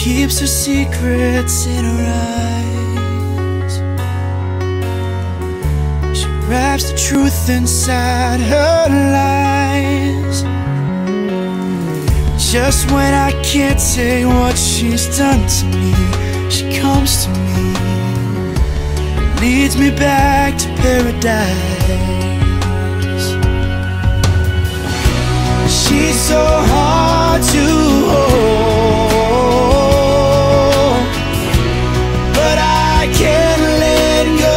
keeps her secrets in her eyes. She wraps the truth inside her lies. Just when I can't say what she's done to me, she comes to me, leads me back to paradise. She's so hard to hold, but I can't let go.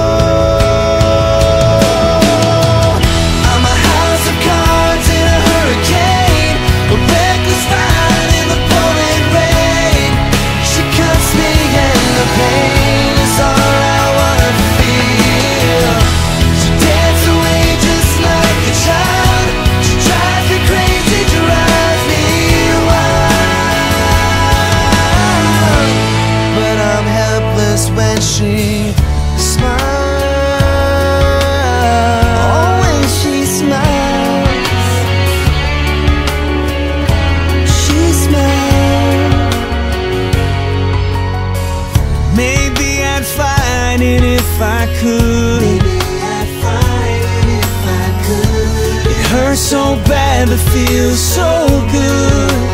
I'm a house of cards in a hurricane, a reckless fire in the pouring rain. She cuts me and the pain is all I wanna feel. She dances away just like a child. She drives me crazy, drives me wild. But I'm helpless when she smiles. Oh, when she smiles, she smiles. Maybe I'd find it if I could. Maybe I'd find it if I could. It hurts so bad but feels so good.